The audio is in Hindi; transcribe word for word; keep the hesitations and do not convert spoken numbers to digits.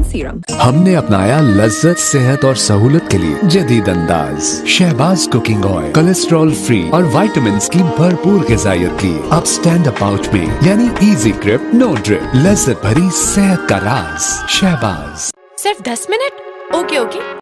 And serum. हमने अपनाया लज्जत, सेहत और सहूलत के लिए जदीद अंदाज। Shahbaz cooking oil cholesterol free और विटामिन की भरपूर ग़िज़ाइयत की। अब स्टैंड अप आउट में यानी इजी ग्रिप नो ड्रिप, लज्जत भरी सेहत का राज। शहबाज। सिर्फ दस मिनट? Okay okay